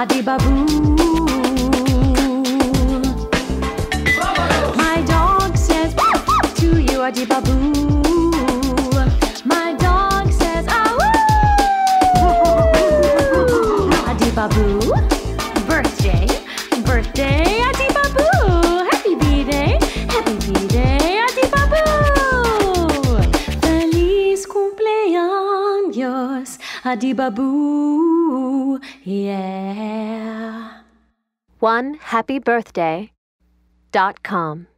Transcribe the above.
Adibaboo. My dog says to you, Adibaboo. My dog says, ah-woo! Adibaboo. Birthday, birthday, Adibaboo. Happy B-Day, happy B-Day, Adibaboo. Feliz cumpleaños, Adibaboo. Yeah. OneHappyBirthday.com